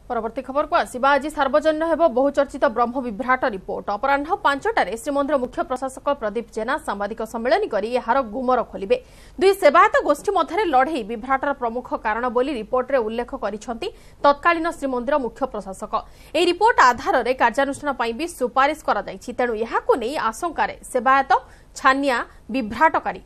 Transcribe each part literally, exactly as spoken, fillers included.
परवर्ती खबर को आसिबा आज सार्वजनिक हेब बहुचर्चित ब्रह्म विभ्राट रिपोर्ट अपराह पांचटार श्रीमंदिर मुख्य प्रशासक प्रदीप जेना सांबादिक सम्मेलन करी एहार गुमर खोलिबे। दुई सेवायत गोष्ठी मध्य लड़ई विभ्राटर प्रमुख कारण बोली रिपोर्ट रे उल्लेख करिसेंती तत्कालीन श्रीमंदिर मुख्य प्रशासक। ए रिपोर्ट आधार रे कार्यानुष्ठान पई भी सुपारिश करा जायछि, तेणु एहाकु नै आशंकारे सेवायत छानिया विभ्राटकारी।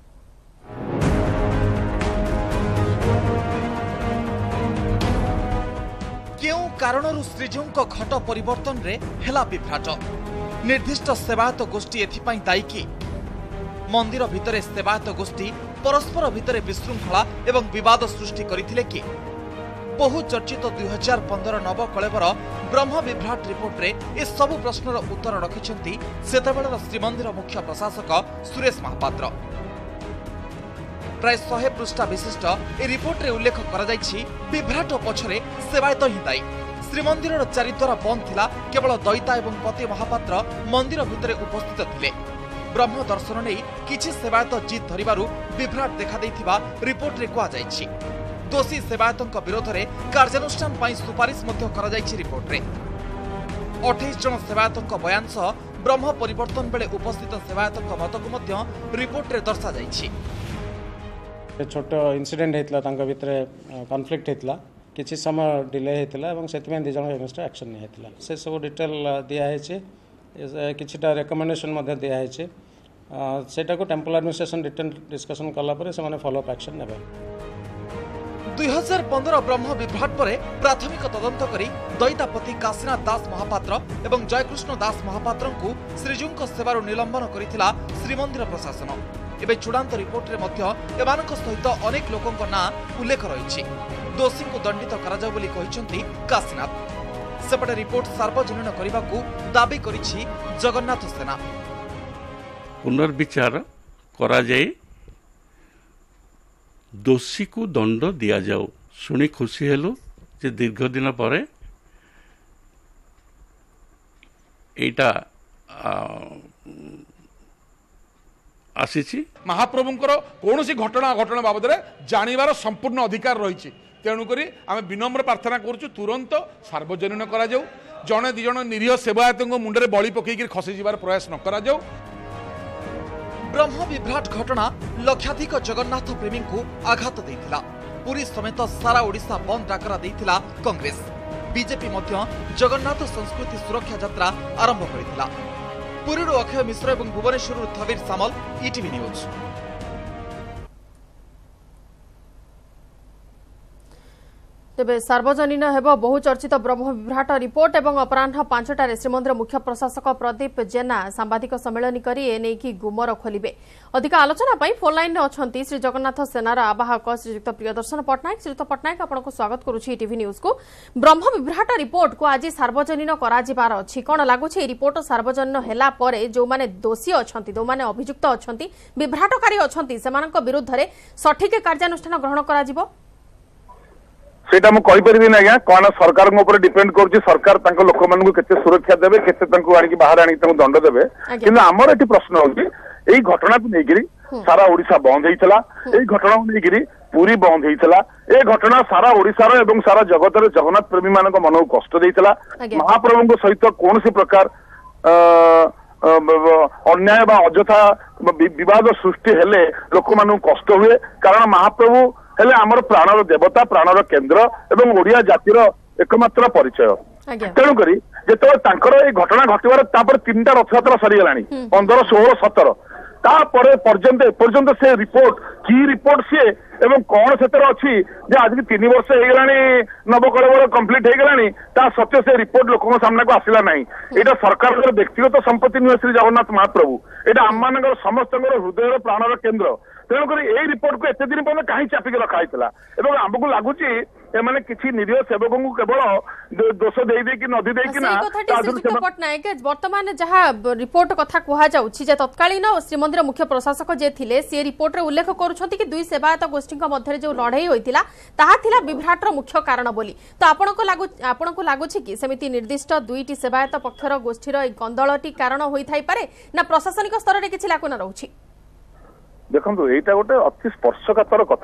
केउ कारणरू श्रीजीउଙ୍କ घट परिवर्तन रे हेला विभ्राट निर्दिष्ट सेवायत गोष्ठी एथिपाई दायी कि मंदिर भितरे सेवायत गोष्ठी परस्पर भितरे विशृंखला एवं विवाद सृष्टि करथिले कि बहुचर्चित दुई हजार पंद्रह नव कलेबर ब्रह्म विभ्राट रिपोर्ट रे ए सबु प्रश्नर उत्तर रखिछंती सेतेबेलर श्रीमंदिर मुख्य प्रशासक सुरेश महापात्र। प्राय सौ पृष्ठा विशिष्ट ए रिपोर्ट रे उल्लेख करा जायछि विभ्राट पछरे सेवायत ही दायी। श्रीमंदिर चारिद्वार बंद थिला, केवल दयिता एवं पति महापात्र मंदिर भितरे उपस्थित थिले। ब्रह्म दर्शन नै किछि सेवायत जिद धरिबारु विभ्राट देखा दैथिबा रिपोर्ट रे कहा जायछि। दोषी सेवायतଙ୍କ विरोध रे कार्यानुष्ठान पई सुपारिश मध्य करा जायछि। रिपोर्ट रे अट्ठाईस जन सेवायतଙ୍କ बयान सह ब्रह्म परिवर्तन बेले उपस्थित सेवायतଙ୍କ मतकु मध्य रिपोर्ट रे दर्शा जायछि। छोट इनसीडेंट होता भितर कॉन्फ्लिक्ट होता किसी समय डिले होता और से दिज एगेन्स्ट एक्शन नहीं से सब डिटेल दिखाई किछिटा रिकमेंडेशन दिखाई सेटा को टेम्पल एडमिनिस्ट्रेशन डिटेल डिस्कशन कलापर से फॉलोअप एक्शन ने। दुई हजार पंद्रह ब्रह्म विभ्राट पर प्राथमिक तदंत करी दयितापति काशीनाथ दास महापात्र एवं जयकृष्ण दास महापात्र को श्रीजीउଙ୍କ सेवार निलंबन करिथिला श्रीमंदिर प्रशासन। एवं चूड़ांत रिपोर्ट रे मध्य एमानक सहित अनेक लोकंक नाँ उल्लेख रही। दोषी को दंडित करा जाउ बोली कहिसेंती काशीनाथ। सेपटे रिपोर्ट सार्वजनीन करने को दाबी करिछि जगन्नाथ सेना। पुनर्विचार करा जाए, दोषी को दंड दिया जाओ। सुनी खुशी हेलु जे दीर्घ दिन पर एटा आसी महाप्रभुंकर कौन सी घटना घटना बाबद जानवर संपूर्ण अधिकार रही। तेणुक आम विनम्र प्रार्थना करुँ तुरंत सार्वजनीन करा जाऊ। जड़े दिज निरीह सेवायत मुंडे बली पकईकि खसी जावार प्रयास न करा जाऊ। ब्रह्म विभ्राट घटना लक्षाधिक जगन्नाथ प्रेमी को आघात देथिला। पुरी समेत सारा ओडिशा बंद डाकरा देथिला कांग्रेस। बीजेपी मध्य जगन्नाथ संस्कृति सुरक्षा यात्रा आरंभ करिथिला। पुरीरू अक्षय मिश्र और भुवनेश्वर थवीर सामल, ईटीवी न्यूज। तेबे सार्वजनीन हेब बहुचर्चित ब्रह्म विभ्राट रिपोर्ट एवं अपराह पांचटार श्रीमंदिर मुख्य प्रशासक प्रदीप जेना सांबादिक सम्मेलन करी एने की गुमर खोलिबे। अधिक आलोचना पई फोन लाइन अछंती श्री जगन्नाथ सेनार आवाहक श्रीयुक्त प्रियदर्शन पटनायक। श्रीयुक्त पटनायक आपनको स्वागत करूछि टीवी न्यूज को। ब्रह्म विभ्राट रिपोर्ट को आज सार्वजनीन करा जिबार अछि, कोन लागुछि ए रिपोर्ट सार्वजनीन हेला परे जो माने दोषी अछंती, जो माने अभियुक्त अछंती, विभ्राटकारी अछंती, सेमानक विरुद्ध रे सठिक कार्यानुष्ठान ग्रहण करा जिवो? सेटा मु कहि परिबि ना आज्ञा, कोन सरकार को ऊपर डिपेंड करछि सरकार तांको लोक मानकु केते सुरक्षा देबे, केते तांको आनि बाहर आनि तांको दंड देबे। किंतु हमर एटी प्रश्न होछि एई घटना को नेगिरी सारा ओडिसा बंद हेइतला, एई घटना को नेगिरी पूरी बंद हेइतला। ए घटना सारा ओडिसा रो एवं सारा जगत रे जगन्नाथ प्रेमी मानक मन को कष्ट देइतला। महाप्रभु को सहित कोनसी प्रकार अन्याय बा अजथा विवाद सृष्टि हेले लोक मानक कष्ट हुए, कारण महाप्रभु हेले आमर प्राणर देवता, प्राणर केन्द्र एवं ओडिया जातिर एकमात्र परिचय। तेणुक जिते तांकर घटना घटवार तापर तीन टा रथयात्रा सरीगलानी पंद्रह सोलह सतर तापर पर्यंत एपर्यंत से रिपोर्ट की रिपोर्ट सी एवं कौन से अच्छी जे आज तीन वर्ष होगलानी नवकलेवर कंप्लीट होगलानी ता सत्य से रिपोर्ट लोक सामना को आसला नहीं। यहाँ सरकार व्यक्तिगत संपत्ति नुहे श्री जगन्नाथ महाप्रभु, यहाँ आम मान समस्त हृदय प्राणर केन्द्र। तेणुक यही रिपोर्ट को एत दिन पर्यटन कहीं चापिक रखाई आमको लगुच एमाने किसी निरीह सेवक को केवल दोष देकी नदी देना। पटनायक वर्तमान जहाँ रिपोर्ट कथा कह जाऊँगी तत्कालीन श्रीमंदिर मुख्य प्रशासक जे थिले से रिपोर्ट रे उल्लेख करुछंती कि दुई सेवायत गोष्ठी मध्य जो लड़ई होइतिला ताहा थिला विभ्राटर मुख्य कारण बोली। तो आपनको लागु आपनको लागुछि कि सेमिति निर्दिष्ट दुईटी सेवायत पक्षर गोष्ठीर गंदलटी कारण होई थाई पारे ना प्रशासनिक स्तर रे किछि लाकुना रहउछि? देखो यहीटा गोटे अति स्पर्शकातर कथा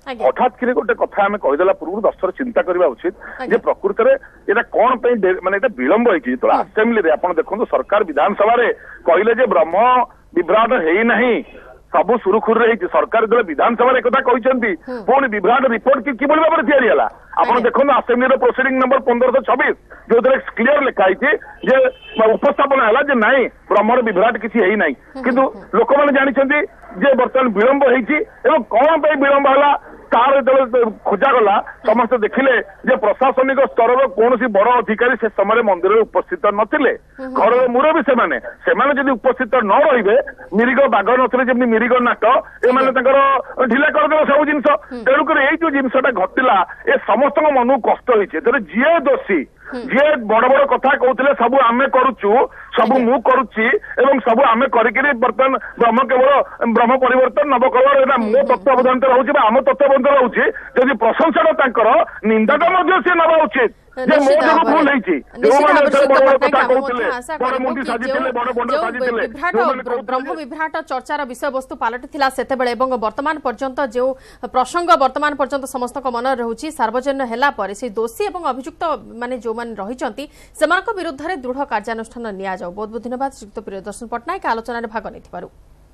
हठात कि गोटे कथा आम कहीदेला पूर्व दस थर चिंता करवा उचित जे प्रकृत में यहाँ कौन माने विलंब होती तो आसेम्बली आप देखो सरकार विधानसभा कहले जे ब्रह्म विभ्राट है नहीं सब सुरुखुर रही सरकार जो विधानसभा एक कहते पुणी विभ्राट रिपोर्ट कि किभली भाव में या आप देखो आसेम्बली प्रोसीडिंग नंबर पंद्रह छब्बीस जो क्लीयर लिखाई जे उपस्थापन है नाई ब्रह्मर विभ्राट किसी है ना किंतु लोक मैंने जानते जे बर्तमान विलंब होती कौन पर विलंब है तार जो खोजा गला समस्त देखिले जे प्रशासनिक स्तर कौन बड़ अधिकारी से समय मंदिर में उपस्थित नथिले घर मुरबी से माने से उपस्थित न रही मिरिग बाघ नथिले जमी मिरिग नाट एमाने ढिला करदे सब जिनस तेणुक जो जिनसा घटला ए समस्त मन कष्ट होते जी दोषी जी बड़ बड़ कथा कहते सब आम करुचु सब मु करुच्ची सब आम करी बर्तमान ब्रह्म केवल ब्रह्म परिवर्तन नवकलर मो तत्वावधान रोचे आम तत्वावधान रोचे जदि प्रशंसा निंदा सी नवा उचित ब्रह्म विभ्राट चर्चार विषय वस्तु पलटि से वर्तमान पर्यंत जो प्रसंग वर्तमान पर्यंत समस्त मन रही सार्वजनीन है दोषी और अभियुक्त माने जो मैंने रही विरुद्ध में दृढ़ कार्यानुष्ठान नि जाऊ। बहुत बहुत धन्यवाद श्रीयुक्त प्रियदर्शन पट्टनायक आलोचन में भाग नहीं।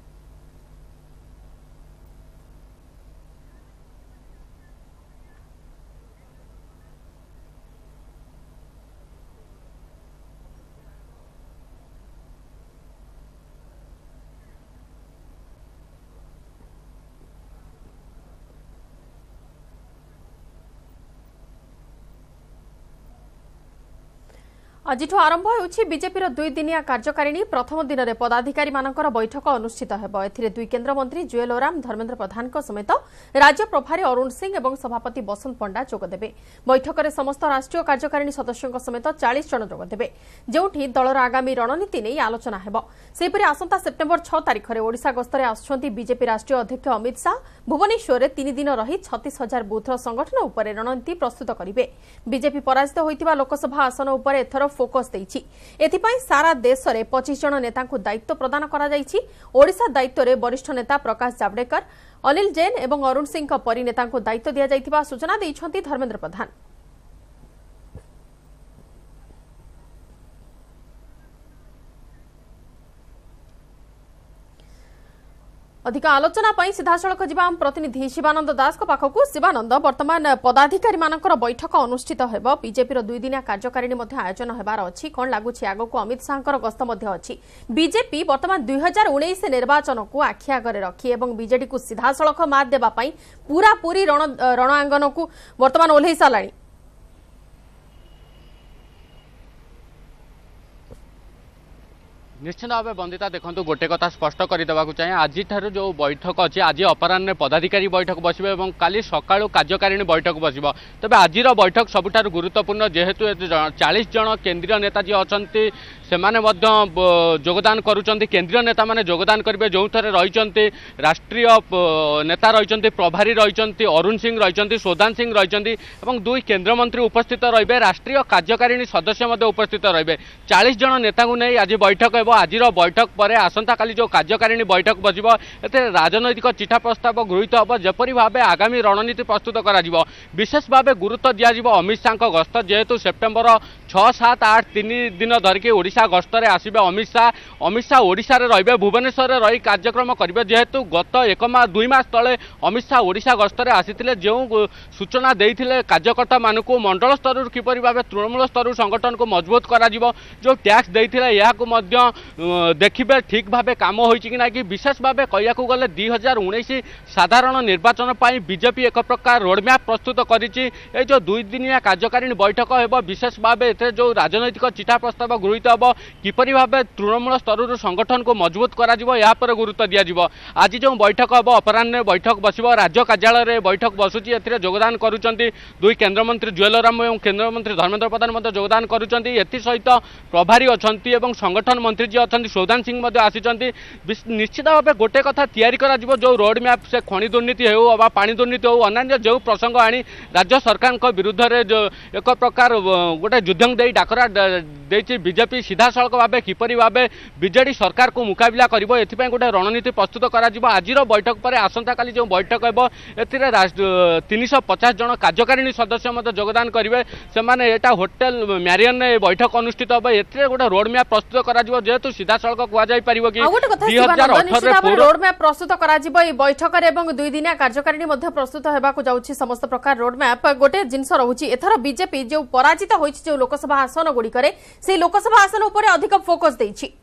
आज आरंभ होउछि बीजेपीर दुई दिनिया कार्यकारिणी प्रथम दिन में पदाधिकारी मानकर बैठक अनुष्ठित हेब। एथिरे दुई केन्द्र मंत्री जुएल ओराम धर्मेन्द्र प्रधान समेत राज्य प्रभारी अरुण सिंह और सभापति बसंत पंडा जोगदेबे। बैठक में समस्त राष्ट्रीय कार्यकारिणी सदस्यों समेत चालीस जन जोगदेबे जोठी दलर आगामी रणनीति नहीं आलोचना हेब। सेहिपरि आसंता सेप्टेम्बर छह तारिख में ओडिशा गस्तरे आसुछंती बीजेपी राष्ट्रीय अध्यक्ष अमित शाह भुवनेश्वर में तीन दिन रही छत्तीस हजार बूथर संगठन उपर रणनीति प्रस्तुत करेंगे। बीजेपी पराजित होइतिबा लोकसभा आसन उपर एथर फोकस देइछि। एथिपाई सारा देश में पच्चीस जन नेता दायित्व प्रदान करा जाइछि। ओडिशा दायित्व में वरिष्ठ नेता प्रकाश जावड़ेकर अनिल जैन और अरुण सिंह परी नेता दायित्व दिया जाइतिबा सूचना दैछन्ति धर्मेन्द्र प्रधान। अधिक आलोचना सीधासख जा प्रतिनिधि शिवानंद दास को पाखक। शिवानंद वर्तमान पदाधिकारी मानकर बैठक अनुष्ठित हेब। बीजेपी दुई दिनिया कार्यकारिणी आयोजन होबार अछि। कौन लगुच आगक अमित शाह गस्त अच्छी। बीजेपी वर्तमान दुई हजार उन्नीस निर्वाचन को आखि आगे रखी और बीजेडी को सीधासख मात देवाई पूरा पूरी रण रणांगन को वर्तमान ओह्लई सारा। निश्चित भाव बंदिता देखो गोटे कथा स्पष्ट करदेवा चाहिए आज जो बैठक अच्छी आज अपराह पदाधिकारी बैठक बस काली सका कार्यकारिणी बैठक बस तेज आज बैठक सबुठ गुरुत्वपूर्ण जेहेतु चालीस जन केंद्रीय नेता जी अच्छा से जोगदान करुँच केंद्रीय नेता माने जोगदान करेंगे जो थे रही राष्ट्रीय नेता रही प्रभारी रही अरुण सिंह रही सौदान सिंह रही दुई केन्द्रमंत्री उपस्थित रे राष्ट्रीय कार्यकारिणी सदस्य उपस्थित रे चालीस जन नेता को नहीं आज बैठक है। आज बैठक पर आसंता काली जो कार्यकारिणी बैठक बस राजनैतिक चिठा प्रस्ताव गृहीत हम जपरी भाव आगामी रणनीति प्रस्तुत करा विशेष भाव गुरुत्व दिज्व अमित शाह गस्त जेहेतु सेप्टेम्बर छह सात आठ तीन दिन धरिकी ओडिशा गस्तरे आसबे अमित शाह अमित शाह ओडिशा रे रहिबे भुवनेश्वर रे रही कार्यक्रम करेंगे जेहेतु गत एक मास दुई मास तले अमित शाह ओडिशा गस्तरे आसीथिले जो सूचना देइथिले कार्यकर्ता मानकु मंडल स्तर किपरि भाव तृणमूल स्तर संगठन को मजबूत करा जो टैक्स देइथिले याकु मध्य देखिबे ठीक भाव काम होइछि कि ना कि विशेष भाव कहियाकु गले दुई हजार उन्नीस साधारण निर्वाचन पाई बीजेपी एक प्रकार रोडमैप प्रस्तुत करिछि। ए जो दुई दिनिया कार्यकारिणी बैठक हेब विशेष भाव जो राजनैतिक चिठा प्रस्ताव गृहीत हम किपरि भाव तृणमूल स्तर संगठन को मजबूत करा या पर गुरुत्व दिज्व। आज जो बैठक हम अपराह बैठक बस राज्य कार्यालय बैठक बसुची ए जोगदान करुँच दुई केन्द्रमंत्री जुएल ओराम और केन्द्रमंत्री धर्मेन्द्र प्रधान जोगदान करुँच एसहित प्रभारी अच्छा संगठन मंत्री जी अच्छा सौदान सिंह आसी निश्चित भाव गोटे कथा तैयारी करा जो रोडमैप से खनि दुर्नीति हो पानी दुर्नीति हो अन्य जो प्रसंग आनी राज्य सरकार विरुद्ध में जो एक प्रकार गोटे युद्ध दे डाकरा बीजेपी सीधा सड़क भाव किपरि भाव बीजेडी सरकार को मुकाबला करिवो एथिपय गोटे रणनीति प्रस्तुत करा जिवो। आजिर बैठक पर आसंता काली जो बैठक हेबो एथिरे तीन सौ पचास जन कार्यकारिणी सदस्य मध्य योगदान करिवे। सेमाने एटा होटल मैरियन ने बैठक अनुष्ठित हेबो। एथिरे गोटे रोड मैप प्रस्तुत करा जिवो जेतु सीधा सड़क कुआ जाय परिवो कि दो हज़ार अठारह रे रोड मैप प्रस्तुत करा जिवो। ए बैठक रे एवं दुई दिनिया कार्यकारिणी मध्य प्रस्तुत हेबाकु जाउछि समस्त प्रकार रोड मैप। गोटे जिंस रहुछि एथर बीजेपी जो पराजित होइछि जो लोकसभा आसन गुडी करे से लोकसभा आसन ऊपर अधिक फोकस देछि।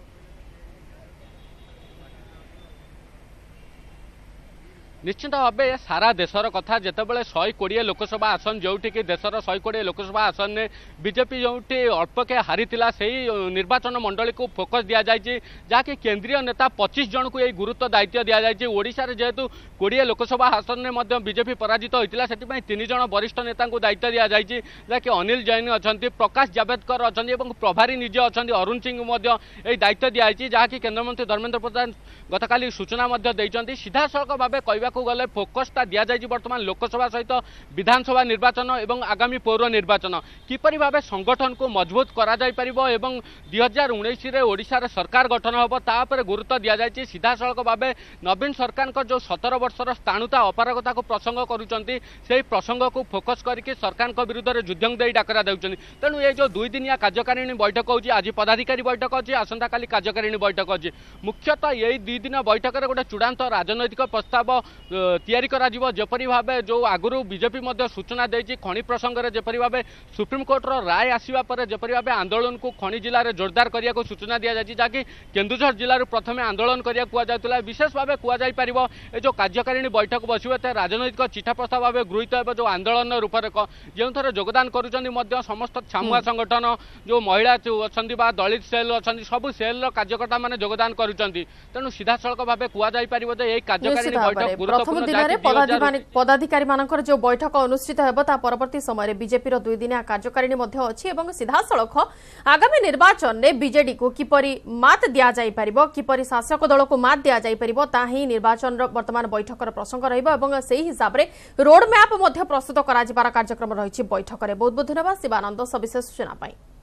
निश्चित भाव सारा देशर कथा जितेबाला शहे कोड़े लोकसभा आसन जो देशर शहे कोड़े लोकसभा आसन में बीजेपी जो अल्प के हारी से निर्वाचन मंडली को फोकस दि जाए जहाँकि केंद्रीय नेता पच्चीस जन को यही गुरुत्व दायित्व दि जाए। ओडिशा रे जेहेतु कोड़े लोकसभा आसन में बीजेपी पराजित होता से तीन जन वरिष्ठ नेता को दायित्व दि जाए जहाँकि अनिल जैन अच्छा, प्रकाश जावड़ेकर अच्छा और प्रभारी निजे अच्छा अरुण सिंह दायित्व दि जाए जहाँकि केन्द्रमंत्री धर्मेंद्र प्रधान गतकाली सूचना देते। सीधा सड़क भाव कहवा गले फोकसटा दि जाए बर्तमान लोकसभा सहित विधानसभा निर्वाचन एवं आगामी पौर निर्वाचन किपरि भाव संगठन को मजबूत करा जाय परिबो एवं दुई हजार उन्नीस ओडिशा रे सरकार गठन होबो तापर गुरुत्व दि जाए। सीधा सड़क भाव नवीन सरकार को जो सतर वर्षर स्थाणुता अपारगता को प्रसंग करुचंती से प्रसंग को फोकस करके सरकार को विरुद्ध में युद्धं दे डाकरा देउचंती। तेणु ये जो दुई दिनिया कार्यकारिणी बैठक होची आज पदाधिकारी बैठक अच्छी आसंता काली कार्यकारिणी बैठक अच्छी। मुख्यतः यही दुई दिन बैठक में गोटे चूड़ांत राजनैतिक प्रस्ताव तैयारी करा जिवो। जपरि भाबे जो आगुरु बीजेपी मध्य सूचना देछि खनि प्रसंग रे जपरि भाबे सुप्रीम कोर्ट रो राय आसीबा पर जपरि भाबे आंदोलन को खनि जिल्ला रे जोरदार करिया को सूचना दिया जाछि जाकि केन्दुझर जिल्ला रो प्रथमे आंदोलन करिया कुआ जायतला। विशेष भाबे कुआ जाय परिबो ए जो कार्यकारिणी बैठक बसिबे ते राजनैतिक चिठा प्रस्ताव भाबे गृहीत हेबो जो आंदोलन रूपरेख जेउथरे योगदान करूचंदी मध्य समस्त छामुआ संगठन जो महिला अछंदी बा दलित सेल अछंदी सब सेल रो कार्यकर्ता माने योगदान करूचंदी। तेणु सीधा सड़क भाबे कुआ जाय परिबो जे ए कार्यकारिणी बैठक प्रथम दिन पदाधिकारी मानकर जो बैठक अनुष्ठित हेबो ता परवर्ती समय बीजेपी रो दुई दिनिया कार्यकारिणी मध्य अछि एवं सीधा सड़क आगामी निर्वाचन में बीजेडी को किपरि मात दिया जाय परिबो किपरि शासक दल को मात दिया जाय परिबो ता ही निर्वाचन रो वर्तमान बैठक रो प्रसंग रहइबो एवं सेही हिसाब रे रोड मैप मध्य प्रस्तुत करा जिबार कार्यक्रम रहिछि बैठक रे। बहुत बहुत धन्यवाद शिवानंद सविशेष सूचना पाई।